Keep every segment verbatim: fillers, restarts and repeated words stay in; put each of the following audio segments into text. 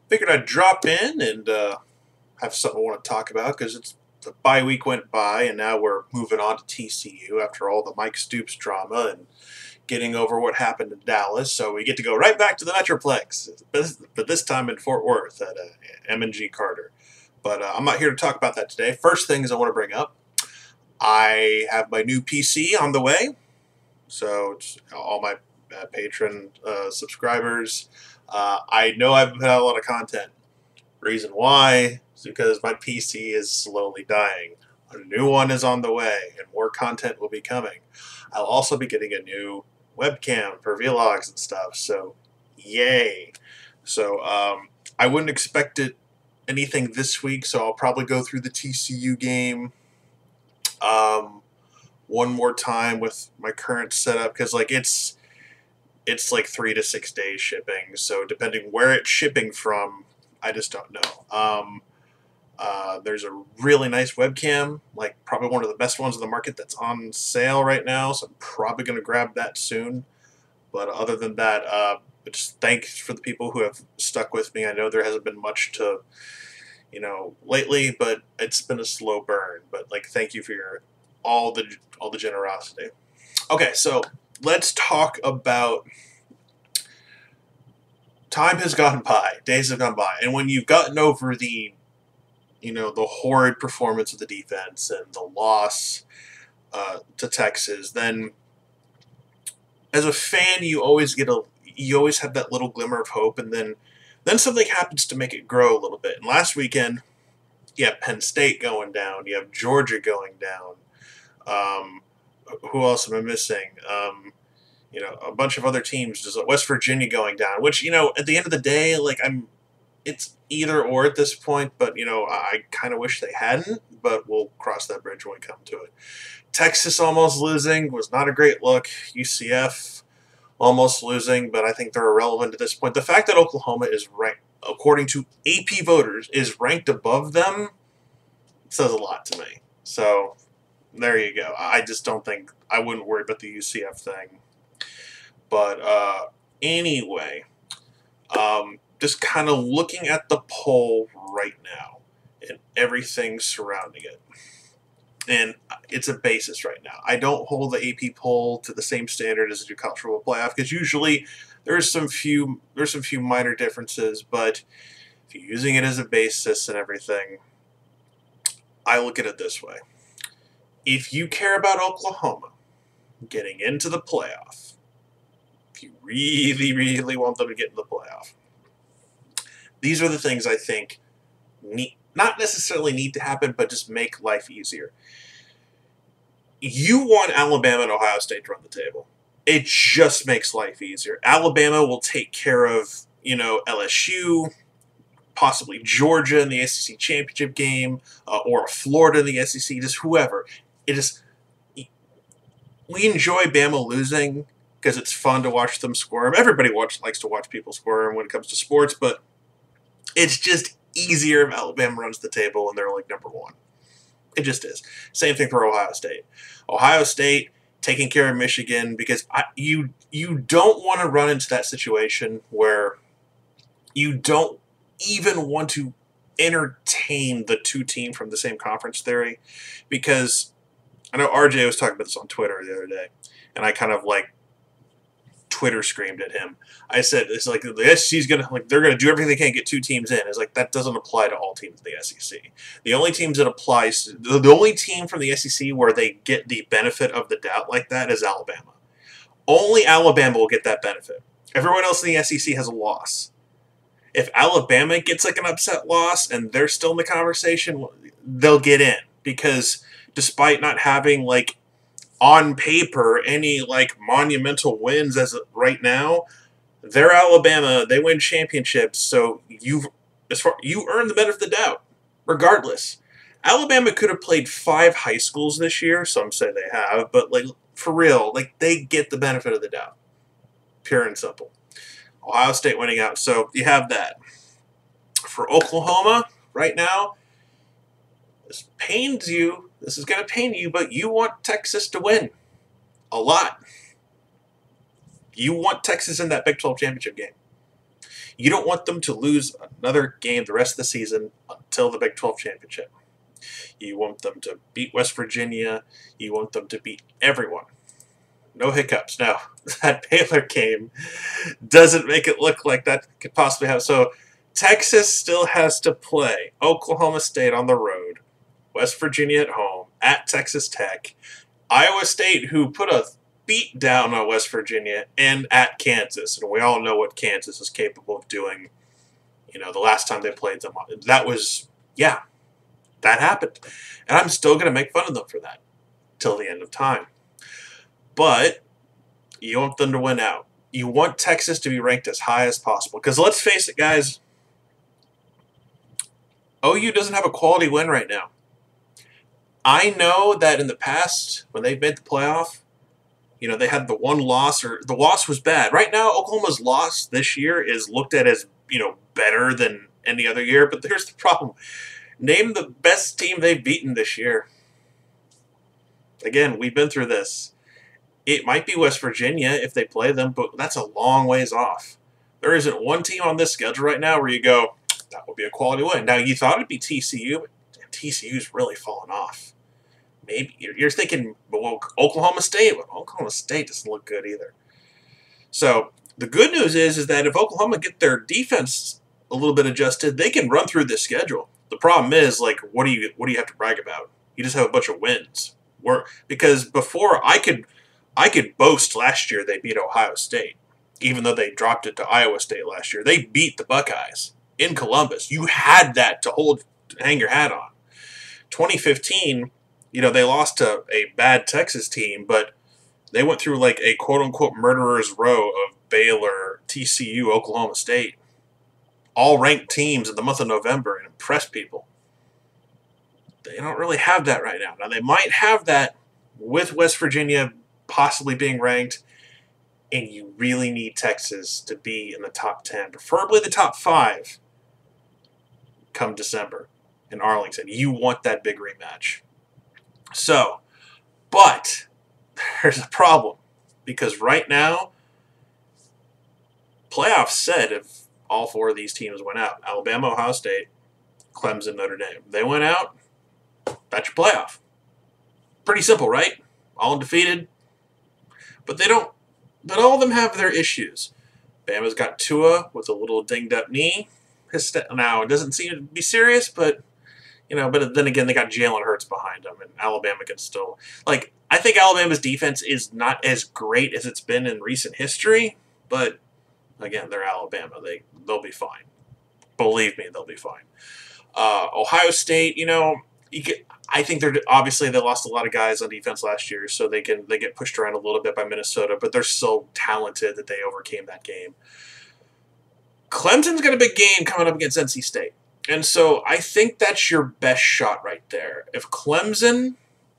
Figured I'd drop in and uh, have something I want to talk about because it's the bye week went by and now we're moving on to T C U after all the Mike Stoops drama and getting over what happened in Dallas. So we get to go right back to the Metroplex, but this time in Fort Worth at uh, M and G Carter. But uh, I'm not here to talk about that today. First things I want to bring up, I have my new P C on the way. So it's all my uh, patron uh, subscribers. Uh, I know I've put out a lot of content. Reason why is because my P C is slowly dying. A new one is on the way, and more content will be coming. I'll also be getting a new webcam for vlogs and stuff, so yay. So um, I wouldn't expect it anything this week, so I'll probably go through the T C U game um, one more time with my current setup, because like it's it's like three to six days shipping, so depending where it's shipping from, I just don't know. Um, uh, there's a really nice webcam, like probably one of the best ones in the market that's on sale right now, so I'm probably going to grab that soon. But other than that, uh, just thanks for the people who have stuck with me. I know there hasn't been much to, you know, lately, but it's been a slow burn. But like, thank you for your all the all the generosity. Okay, so let's talk about. Time has gone by, days have gone by, and when you've gotten over the, you know, the horrid performance of the defense and the loss uh, to Texas, then as a fan, you always get a, you always have that little glimmer of hope, and then, then something happens to make it grow a little bit. And last weekend, you have Penn State going down, you have Georgia going down. Um, who else am I missing? Um, You know, a bunch of other teams, just West Virginia going down, which, you know, at the end of the day, like, I'm, it's either or at this point, but, you know, I kind of wish they hadn't, but we'll cross that bridge when we come to it. Texas almost losing was not a great look. U C F almost losing, but I think they're irrelevant at this point. The fact that Oklahoma is ranked, according to A P voters, is ranked above them says a lot to me. So, there you go. I just don't think, I wouldn't worry about the U C F thing. But uh, anyway, um, just kind of looking at the poll right now and everything surrounding it. And it's a basis right now. I don't hold the A P poll to the same standard as the college football playoff, because usually there's some few there's some few minor differences, but if you're using it as a basis and everything, I look at it this way. If you care about Oklahoma getting into the playoff, you really, really want them to get in the playoff, these are the things I think need, not necessarily need to happen, but just make life easier. You want Alabama and Ohio State to run the table. It just makes life easier. Alabama will take care of, you know, L S U, possibly Georgia in the S E C championship game, uh, or Florida in the S E C, just whoever. It is. We enjoy Bama losing because it's fun to watch them squirm. Everybody watch, likes to watch people squirm when it comes to sports, but it's just easier if Alabama runs the table and they're like number one. It just is. Same thing for Ohio State. Ohio State taking care of Michigan, because I, you you don't want to run into that situation where you don't even want to entertain the two team from the same conference theory, because I know R J was talking about this on Twitter the other day, and I kind of like Twitter screamed at him. I said, it's like the S E C's gonna, like, they're gonna do everything they can to get two teams in. It's like, that doesn't apply to all teams in the S E C. The only teams that applies, the, the only team from the S E C where they get the benefit of the doubt like that is Alabama. Only Alabama will get that benefit. Everyone else in the S E C has a loss. If Alabama gets like an upset loss and they're still in the conversation, they'll get in, because despite not having like on paper any like monumental wins as of right now, they're Alabama. They win championships, so you've as far you earn the benefit of the doubt, regardless. Alabama could have played five high schools this year. Some say they have, but like for real, like they get the benefit of the doubt, pure and simple. Ohio State winning out, so you have that. For Oklahoma right now, this pains you. This is going to pain you, but you want Texas to win a lot. You want Texas in that Big twelve championship game. You don't want them to lose another game the rest of the season until the Big twelve championship. You want them to beat West Virginia. You want them to beat everyone. No hiccups. No, that Baylor game doesn't make it look like that could possibly happen. So Texas still has to play Oklahoma State on the road, West Virginia at home, at Texas Tech, Iowa State, who put a beat down on West Virginia, and at Kansas. And we all know what Kansas is capable of doing. You know, the last time they played them, that was, yeah, that happened. And I'm still going to make fun of them for that till the end of time. But you want them to win out. You want Texas to be ranked as high as possible. Because let's face it, guys, O U doesn't have a quality win right now. I know that in the past, when they've made the playoff, you know, they had the one loss, or the loss was bad. Right now, Oklahoma's loss this year is looked at as, you know, better than any other year. But here's the problem. Name the best team they've beaten this year. Again, we've been through this. It might be West Virginia if they play them, but that's a long ways off. There isn't one team on this schedule right now where you go, that would be a quality win. Now, you thought it'd be T C U, but T C U's really fallen off. Maybe you're thinking, well, Oklahoma State, but Oklahoma State doesn't look good either. So the good news is, is that if Oklahoma get their defense a little bit adjusted, they can run through this schedule. The problem is, like, what do you what do you have to brag about? You just have a bunch of wins. Where, because before I could I could boast last year they beat Ohio State, even though they dropped it to Iowa State last year. They beat the Buckeyes in Columbus. You had that to hold, to hang your hat on. twenty fifteen, you know, they lost to a bad Texas team, but they went through like a quote-unquote murderer's row of Baylor, T C U, Oklahoma State, all ranked teams in the month of November, and impressed people. They don't really have that right now. Now, they might have that with West Virginia possibly being ranked, and you really need Texas to be in the top ten, preferably the top five, come December in Arlington. You want that big rematch. So, but there's a problem, because right now, playoffs said if all four of these teams went out, Alabama, Ohio State, Clemson, Notre Dame, they went out, that's your playoff. Pretty simple, right? All undefeated. But they don't, but all of them have their issues. Bama's got Tua with a little dinged up knee. His now, it doesn't seem to be serious, but, you know, but then again, they got Jalen Hurts behind them, and Alabama can still, like, I think Alabama's defense is not as great as it's been in recent history, but, again, they're Alabama. They, they'll be fine. Believe me, they'll be fine. Uh, Ohio State, you know, you get, I think they're obviously they lost a lot of guys on defense last year, so they can they get pushed around a little bit by Minnesota, but they're so talented that they overcame that game. Clemson's got a big game coming up against N C State, and so I think that's your best shot right there. If Clemson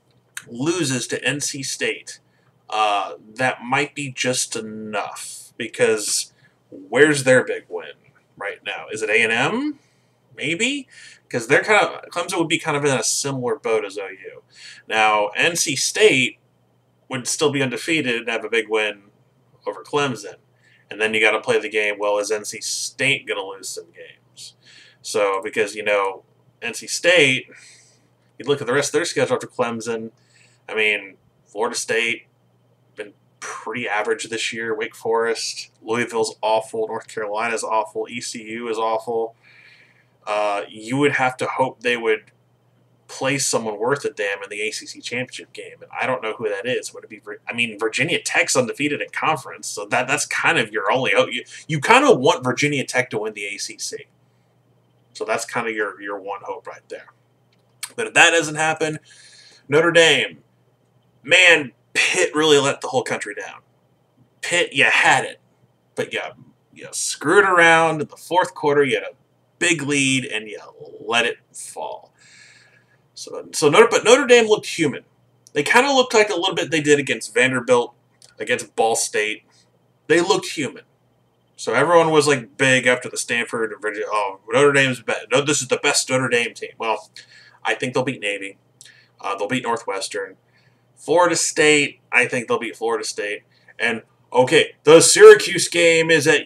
loses to N C State, uh, that might be just enough, because where's their big win right now? Is it A and M? Maybe? Because they're kind of Clemson would be kind of in a similar boat as O U. Now, N C State would still be undefeated and have a big win over Clemson. And then you got to play the game, well, is N C State going to lose some games? So, because, you know, N C State, you look at the rest of their schedule after Clemson, I mean, Florida State, been pretty average this year, Wake Forest, Louisville's awful, North Carolina's awful, E C U is awful. Uh, you would have to hope they would play someone worth a damn in the A C C championship game, and I don't know who that is. Would it be? I mean, Virginia Tech's undefeated in conference, so that that's kind of your only hope. You, you kind of want Virginia Tech to win the A C C, so that's kind of your your one hope right there. But if that doesn't happen, Notre Dame, man, Pitt really let the whole country down. Pitt, you had it, but you you screwed around in the fourth quarter. You had a big lead, and you let it fall. So, so Notre, but Notre Dame looked human. They kind of looked like a little bit they did against Vanderbilt, against Ball State. They looked human. So everyone was like big after the Stanford and Virginia. Oh, Notre Dame's best. No, this is the best Notre Dame team. Well, I think they'll beat Navy. Uh, they'll beat Northwestern. Florida State, I think they'll beat Florida State. And okay, the Syracuse game is at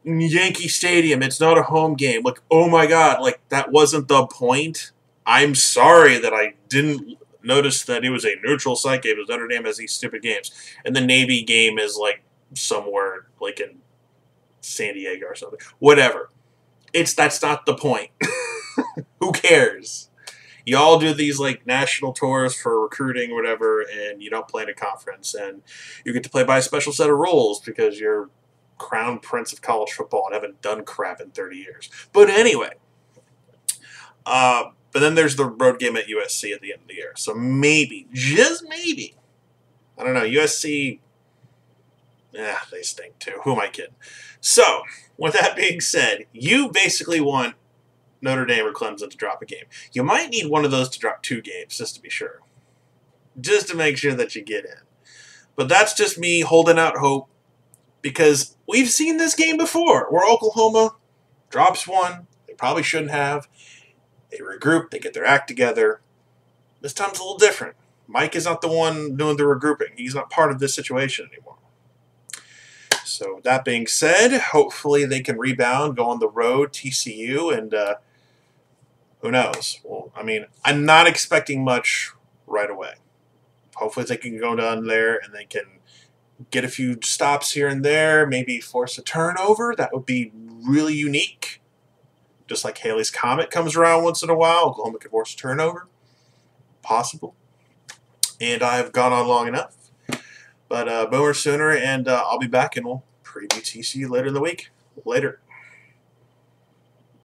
Yankee Stadium. It's not a home game. Like, oh my God, like that wasn't the point. I'm sorry that I didn't notice that it was a neutral site game. Because Notre Dame has these stupid games, and the Navy game is like somewhere like in San Diego or something. Whatever. It's that's not the point. Who cares? Y'all do these like national tours for recruiting or whatever, and you don't play in a conference, and you get to play by a special set of rules because you're crown prince of college football and haven't done crap in thirty years. But anyway, uh, but then there's the road game at U S C at the end of the year. So maybe, just maybe, I don't know, U S C, yeah, they stink too. Who am I kidding? So, with that being said, you basically want Notre Dame or Clemson to drop a game. You might need one of those to drop two games, just to be sure. Just to make sure that you get in. But that's just me holding out hope, because we've seen this game before, where Oklahoma drops one they probably shouldn't have. They regroup, they get their act together. This time's a little different. Mike is not the one doing the regrouping. He's not part of this situation anymore. So with that being said, hopefully they can rebound, go on the road, T C U, and uh, who knows? Well, I mean, I'm not expecting much right away. Hopefully they can go down there and they can get a few stops here and there, maybe force a turnover. That would be really unique. Just like Haley's Comet comes around once in a while, Oklahoma could force a turnover. Possible. And I've gone on long enough. But uh, Boomer Sooner, and uh, I'll be back, and we'll preview T C U later in the week. Later.